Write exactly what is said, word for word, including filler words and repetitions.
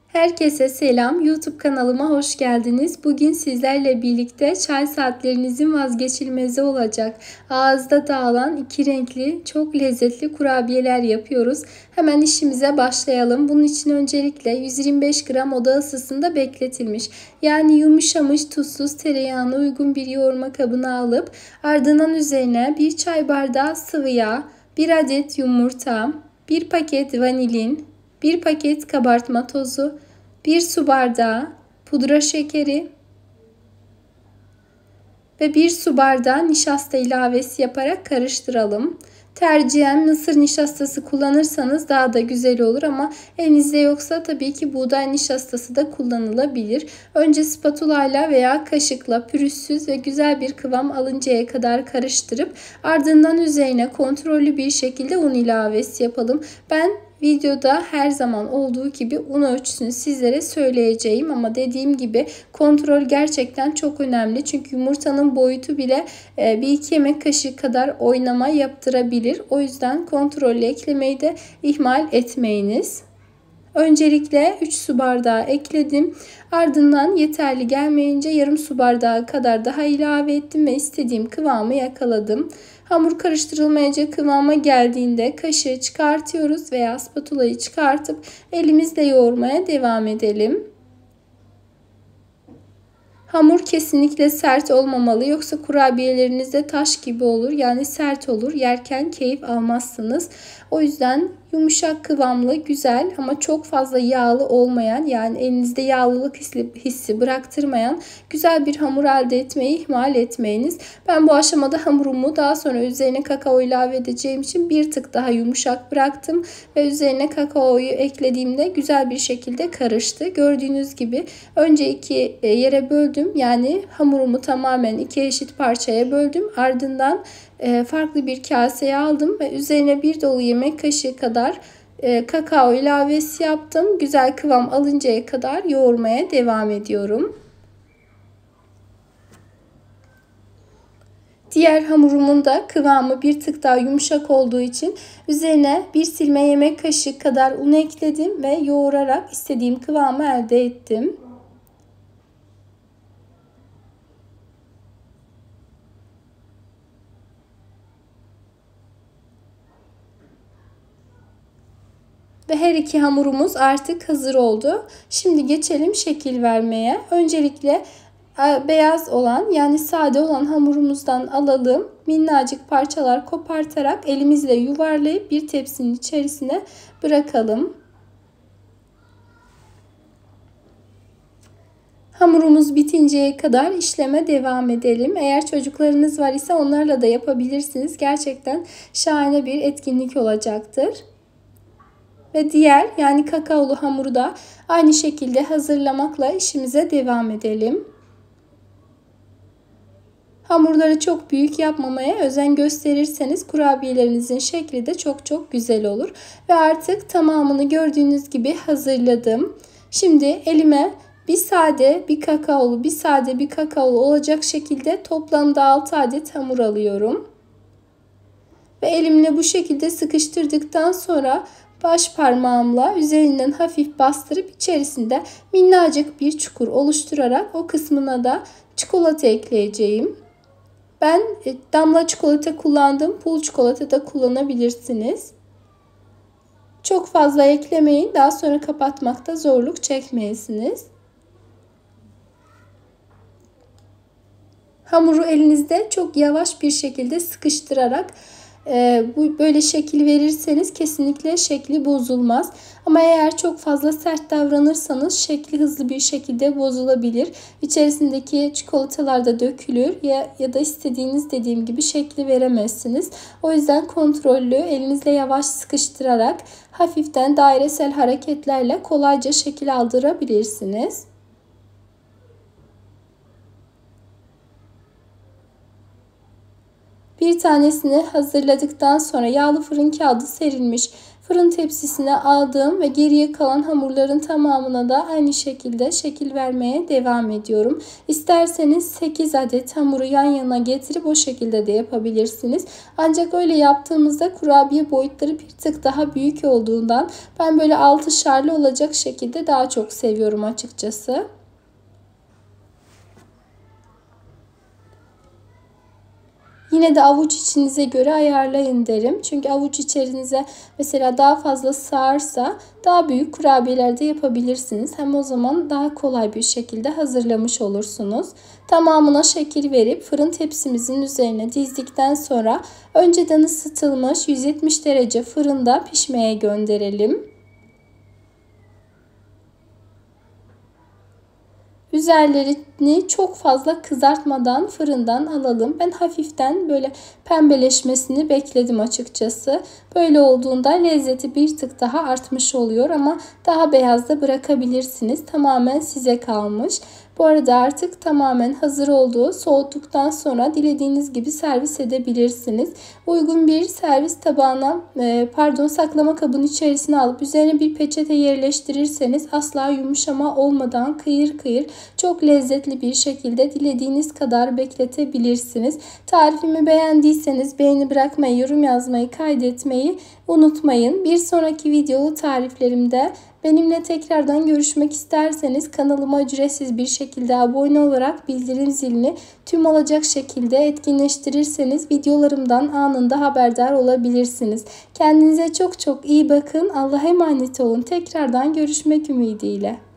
Herkese selam. YouTube kanalıma hoş geldiniz. Bugün sizlerle birlikte çay saatlerinizin vazgeçilmezi olacak ağızda dağılan iki renkli çok lezzetli kurabiyeler yapıyoruz. Hemen işimize başlayalım. Bunun için öncelikle yüz yirmi beş gram oda ısısında bekletilmiş, yani yumuşamış tuzsuz tereyağına uygun bir yoğurma kabına alıp ardından üzerine bir çay bardağı sıvı yağ, bir adet yumurta, bir paket vanilin, bir paket kabartma tozu, bir su bardağı pudra şekeri ve bir su bardağı nişasta ilavesi yaparak karıştıralım. Tercihen mısır nişastası kullanırsanız daha da güzel olur ama elinizde yoksa tabii ki buğday nişastası da kullanılabilir. Önce spatula ile veya kaşıkla pürüzsüz ve güzel bir kıvam alıncaya kadar karıştırıp ardından üzerine kontrollü bir şekilde un ilavesi yapalım. Ben videoda her zaman olduğu gibi un ölçüsünü sizlere söyleyeceğim ama dediğim gibi kontrol gerçekten çok önemli. Çünkü yumurtanın boyutu bile bir iki yemek kaşığı kadar oynama yaptırabilir. O yüzden kontrollü eklemeyi de ihmal etmeyiniz. Öncelikle üç su bardağı ekledim. Ardından yeterli gelmeyince yarım su bardağı kadar daha ilave ettim ve istediğim kıvamı yakaladım. Hamur karıştırılmayacak kıvama geldiğinde kaşığı çıkartıyoruz veya spatulayı çıkartıp elimizle yoğurmaya devam edelim. Hamur kesinlikle sert olmamalı, yoksa kurabiyelerinizde taş gibi olur, yani sert olur, yerken keyif almazsınız. O yüzden yumuşak kıvamlı, güzel ama çok fazla yağlı olmayan, yani elinizde yağlılık hissi, hissi bıraktırmayan güzel bir hamur elde etmeyi ihmal etmeyiniz. Ben bu aşamada hamurumu daha sonra üzerine kakao ilave edeceğim için bir tık daha yumuşak bıraktım ve üzerine kakaoyu eklediğimde güzel bir şekilde karıştı. Gördüğünüz gibi önce iki yere böldüm, yani hamurumu tamamen iki eşit parçaya böldüm. Ardından farklı bir kaseye aldım ve üzerine bir dolu yemek kaşığı kadar kakao ilavesi yaptım. Güzel kıvam alıncaya kadar yoğurmaya devam ediyorum. Diğer hamurumun da kıvamı bir tık daha yumuşak olduğu için üzerine bir silme yemek kaşığı kadar un ekledim ve yoğurarak istediğim kıvamı elde ettim. Ve her iki hamurumuz artık hazır oldu. Şimdi geçelim şekil vermeye. Öncelikle beyaz olan, yani sade olan hamurumuzdan alalım. Minnacık parçalar kopartarak elimizle yuvarlayıp bir tepsinin içerisine bırakalım. Hamurumuz bitinceye kadar işleme devam edelim. Eğer çocuklarınız var ise onlarla da yapabilirsiniz. Gerçekten şahane bir etkinlik olacaktır. Ve diğer, yani kakaolu hamuru da aynı şekilde hazırlamakla işimize devam edelim. Hamurları çok büyük yapmamaya özen gösterirseniz kurabiyelerinizin şekli de çok çok güzel olur. Ve artık tamamını gördüğünüz gibi hazırladım. Şimdi elime bir sade bir kakaolu, bir sade bir kakaolu olacak şekilde toplamda altı adet hamur alıyorum. Ve elimle bu şekilde sıkıştırdıktan sonra baş parmağımla üzerinden hafif bastırıp içerisinde minnacık bir çukur oluşturarak o kısmına da çikolata ekleyeceğim. Ben damla çikolata kullandım. Pul çikolata da kullanabilirsiniz. Çok fazla eklemeyin. Daha sonra kapatmakta zorluk çekmeyesiniz. Hamuru elinizde çok yavaş bir şekilde sıkıştırarak e, bu böyle şekil verirseniz kesinlikle şekli bozulmaz. Ama eğer çok fazla sert davranırsanız şekli hızlı bir şekilde bozulabilir. İçerisindeki çikolatalar da dökülür ya, ya da istediğiniz, dediğim gibi, şekli veremezsiniz. O yüzden kontrollü, elinizle yavaş sıkıştırarak hafiften dairesel hareketlerle kolayca şekil aldırabilirsiniz. Bir tanesini hazırladıktan sonra yağlı fırın kağıdı serilmiş fırın tepsisine aldım ve geriye kalan hamurların tamamına da aynı şekilde şekil vermeye devam ediyorum. İsterseniz sekiz adet hamuru yan yana getirip o şekilde de yapabilirsiniz. Ancak öyle yaptığımızda kurabiye boyutları bir tık daha büyük olduğundan ben böyle altışarlı olacak şekilde daha çok seviyorum açıkçası. Yine de avuç içinize göre ayarlayın derim. Çünkü avuç içerinize mesela daha fazla sığarsa daha büyük kurabiyeler de yapabilirsiniz. Hem o zaman daha kolay bir şekilde hazırlamış olursunuz. Tamamına şekil verip fırın tepsimizin üzerine dizdikten sonra önceden ısıtılmış yüz yetmiş derece fırında pişmeye gönderelim. Üzerlerini çok fazla kızartmadan fırından alalım. Ben hafiften böyle pembeleşmesini bekledim açıkçası. Böyle olduğunda lezzeti bir tık daha artmış oluyor ama daha beyaz da bırakabilirsiniz. Tamamen size kalmış. Bu arada artık tamamen hazır olduğu, soğuttuktan sonra dilediğiniz gibi servis edebilirsiniz. Uygun bir servis tabağına, pardon saklama kabının içerisine alıp üzerine bir peçete yerleştirirseniz asla yumuşama olmadan kıyır kıyır çok lezzetli bir şekilde dilediğiniz kadar bekletebilirsiniz. Tarifimi beğendiyseniz beğeni bırakmayı, yorum yazmayı, kaydetmeyi unutmayın. Bir sonraki videolu tariflerimde benimle tekrardan görüşmek isterseniz kanalıma ücretsiz bir şekilde abone olarak bildirim zilini tüm olacak şekilde etkinleştirirseniz videolarımdan anında haberdar olabilirsiniz. Kendinize çok çok iyi bakın. Allah'a emanet olun. Tekrardan görüşmek ümidiyle.